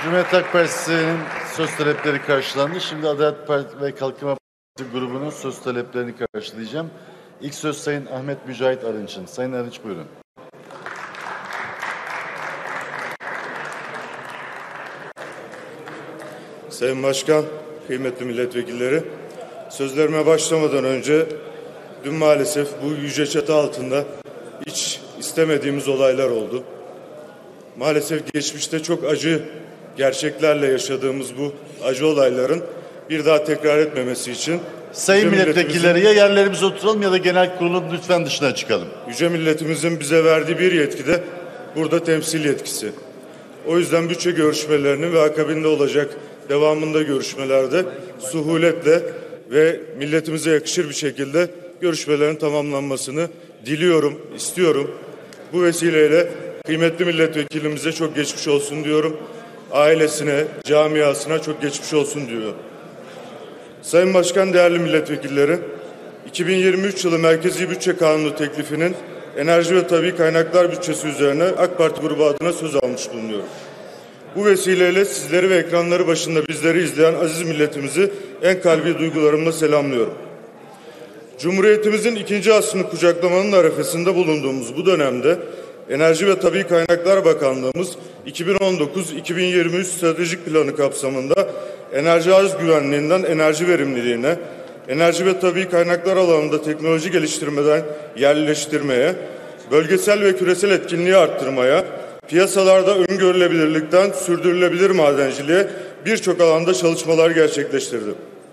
Cumhuriyet Halk Partisi'nin söz talepleri karşılandı. Şimdi Adalet Partisi ve Kalkınma Partisi grubunun söz taleplerini karşılayacağım. İlk söz Sayın Ahmet Mücahit Arınç'ın. Sayın Arınç buyurun. Sayın Başkan, kıymetli milletvekilleri, sözlerime başlamadan önce dün maalesef bu yüce çatı altında hiç istemediğimiz olaylar oldu. Maalesef geçmişte çok acı gerçeklerle yaşadığımız bu acı olayların bir daha tekrar etmemesi için Sayın milletvekilleri ya yerlerimize oturalım ya da genel kurulun lütfen dışına çıkalım. Yüce milletimizin bize verdiği bir yetki de burada temsil yetkisi. O yüzden bütçe görüşmelerinin ve akabinde olacak devamında görüşmelerde suhuletle ve milletimize yakışır bir şekilde görüşmelerin tamamlanmasını diliyorum, istiyorum. Bu vesileyle kıymetli milletvekilimize çok geçmiş olsun diyorum. Ailesine, camiasına çok geçmiş olsun diyorum. Sayın Başkan, değerli milletvekilleri, 2023 yılı Merkezi Bütçe Kanunu teklifinin enerji ve tabii kaynaklar bütçesi üzerine AK Parti grubu adına söz almış bulunuyorum. Bu vesileyle sizleri ve ekranları başında bizleri izleyen aziz milletimizi en kalbi duygularımla selamlıyorum. Cumhuriyetimizin ikinci asrını kucaklamanın arefesinde bulunduğumuz bu dönemde Enerji ve Tabii Kaynaklar Bakanlığımız 2019-2023 stratejik planı kapsamında enerji arz güvenliğinden enerji verimliliğine, enerji ve tabii kaynaklar alanında teknoloji geliştirmeden yerleştirmeye, bölgesel ve küresel etkinliği arttırmaya, piyasalarda öngörülebilirlikten sürdürülebilir madenciliğe birçok alanda çalışmalar gerçekleştirdi.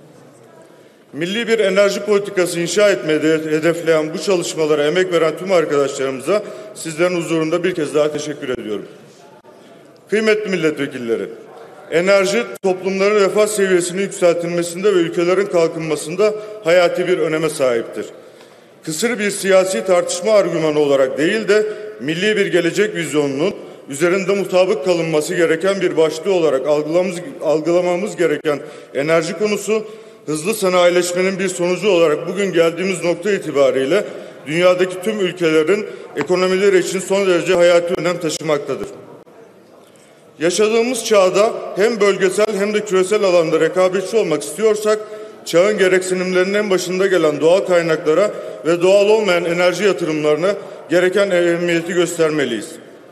Milli bir enerji politikası inşa etmeyi hedefleyen bu çalışmalara emek veren tüm arkadaşlarımıza sizlerin huzurunda bir kez daha teşekkür ediyorum. Kıymetli milletvekilleri, enerji toplumların refah seviyesinin yükseltilmesinde ve ülkelerin kalkınmasında hayati bir öneme sahiptir. Kısır bir siyasi tartışma argümanı olarak değil de milli bir gelecek vizyonunun üzerinde mutabık kalınması gereken bir başlığı olarak algılamamız gereken enerji konusu, hızlı sanayileşmenin bir sonucu olarak bugün geldiğimiz nokta itibariyle dünyadaki tüm ülkelerin ekonomileri için son derece hayati önem taşımaktadır. Yaşadığımız çağda hem bölgesel hem de küresel alanda rekabetçi olmak istiyorsak, çağın gereksinimlerinin en başında gelen doğal kaynaklara ve doğal olmayan enerji yatırımlarına gereken ehemmiyeti göstermeliyiz.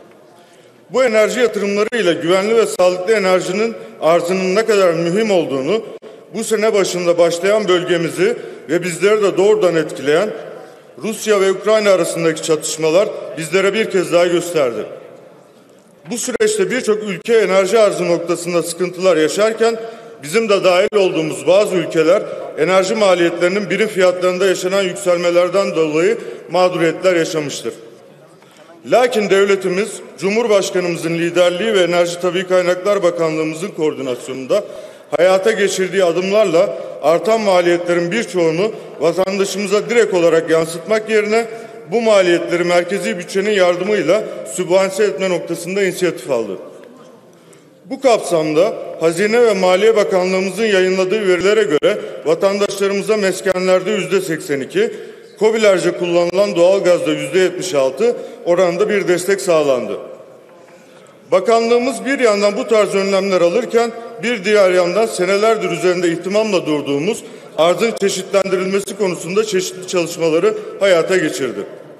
Bu enerji yatırımlarıyla güvenli ve sağlıklı enerjinin arzının ne kadar mühim olduğunu, bu sene başında başlayan bölgemizi ve bizleri de doğrudan etkileyen Rusya ve Ukrayna arasındaki çatışmalar bizlere bir kez daha gösterdi. Bu süreçte birçok ülke enerji arzı noktasında sıkıntılar yaşarken bizim de dahil olduğumuz bazı ülkeler enerji maliyetlerinin birim fiyatlarında yaşanan yükselmelerden dolayı mağduriyetler yaşamıştır. Lakin devletimiz, Cumhurbaşkanımızın liderliği ve Enerji Tabii Kaynaklar Bakanlığımızın koordinasyonunda hayata geçirdiği adımlarla artan maliyetlerin birçoğunu vatandaşımıza direkt olarak yansıtmak yerine bu maliyetleri merkezi bütçenin yardımıyla sübvanse etme noktasında inisiyatif aldı. Bu kapsamda Hazine ve Maliye Bakanlığımızın yayınladığı verilere göre vatandaşlarımıza meskenlerde %82, KOBİ'lerce kullanılan doğalgazda %76 oranında bir destek sağlandı. Bakanlığımız bir yandan bu tarz önlemler alırken bir diğer yandan senelerdir üzerinde ihtimamla durduğumuz arzın çeşitlendirilmesi konusunda çeşitli çalışmaları hayata geçirdi.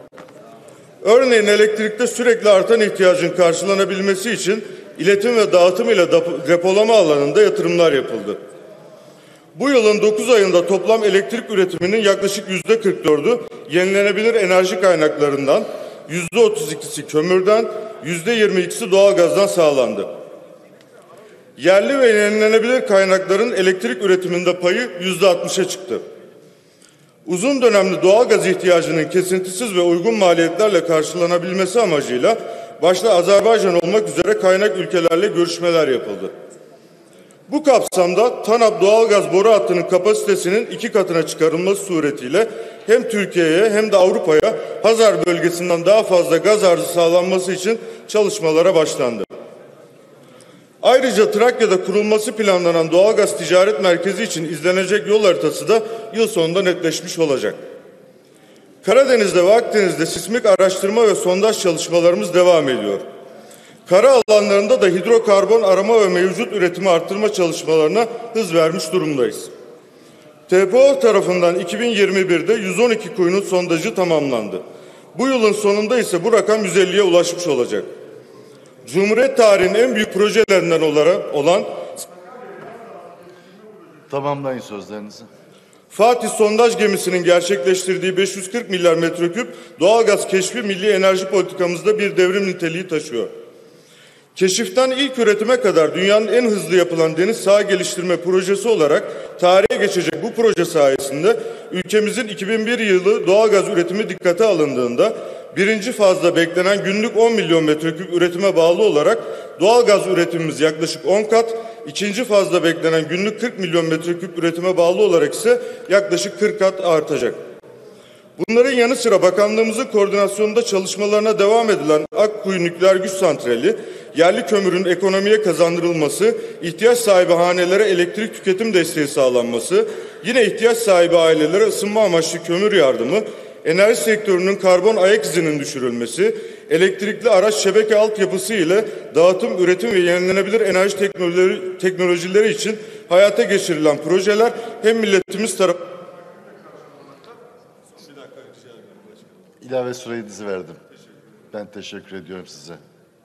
Örneğin elektrikte sürekli artan ihtiyacın karşılanabilmesi için iletim ve dağıtım ile depolama alanında yatırımlar yapıldı. Bu yılın 9 ayında toplam elektrik üretiminin yaklaşık %44'ü yenilenebilir enerji kaynaklarından, %32'si kömürden, %22'si doğalgazdan sağlandı. Yerli ve yenilenebilir kaynakların elektrik üretiminde payı %60'a çıktı. Uzun dönemli doğalgaz ihtiyacının kesintisiz ve uygun maliyetlerle karşılanabilmesi amacıyla başta Azerbaycan olmak üzere kaynak ülkelerle görüşmeler yapıldı. Bu kapsamda TANAP doğalgaz boru hattının kapasitesinin 2 katına çıkarılması suretiyle hem Türkiye'ye hem de Avrupa'ya Hazar bölgesinden daha fazla gaz arzı sağlanması için çalışmalara başlandı. Ayrıca Trakya'da kurulması planlanan doğalgaz ticaret merkezi için izlenecek yol haritası da yıl sonunda netleşmiş olacak. Karadeniz'de ve Akdeniz'de sismik araştırma ve sondaj çalışmalarımız devam ediyor. Kara alanlarında da hidrokarbon arama ve mevcut üretimi arttırma çalışmalarına hız vermiş durumdayız. TPO tarafından 2021'de 112 kuyunun sondajı tamamlandı. Bu yılın sonunda ise bu rakam 150'ye ulaşmış olacak. Cumhuriyet tarihinin en büyük projelerinden olan Tamamlayın sözlerinizi. Fatih sondaj gemisinin gerçekleştirdiği 540 milyar metreküp doğalgaz keşfi milli enerji politikamızda bir devrim niteliği taşıyor. Keşiften ilk üretime kadar dünyanın en hızlı yapılan deniz saha geliştirme projesi olarak tarihe geçecek bu proje sayesinde ülkemizin 2001 yılı doğalgaz üretimi dikkate alındığında birinci fazda beklenen günlük 10 milyon metreküp üretime bağlı olarak doğalgaz üretimimiz yaklaşık 10 kat, ikinci fazda beklenen günlük 40 milyon metreküp üretime bağlı olarak ise yaklaşık 40 kat artacak. Bunların yanı sıra bakanlığımızın koordinasyonunda çalışmalarına devam edilen Akkuyu Nükleer Güç Santrali, yerli kömürün ekonomiye kazandırılması, ihtiyaç sahibi hanelere elektrik tüketim desteği sağlanması, yine ihtiyaç sahibi ailelere ısınma amaçlı kömür yardımı, enerji sektörünün karbon ayak izinin düşürülmesi, elektrikli araç şebeke altyapısı ile dağıtım, üretim ve yenilenebilir enerji teknolojileri için hayata geçirilen projeler hem milletimiz tarafından İlave süreyi diziverdim. Ben teşekkür ediyorum size.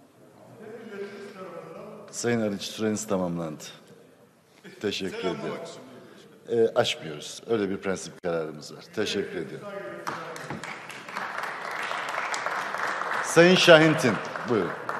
Sayın Arınç, süreniz tamamlandı. Teşekkür ediyorum. Açmıyoruz. Öyle bir prensip kararımız var. Teşekkür ediyorum. Sayın Şahintin, buyurun.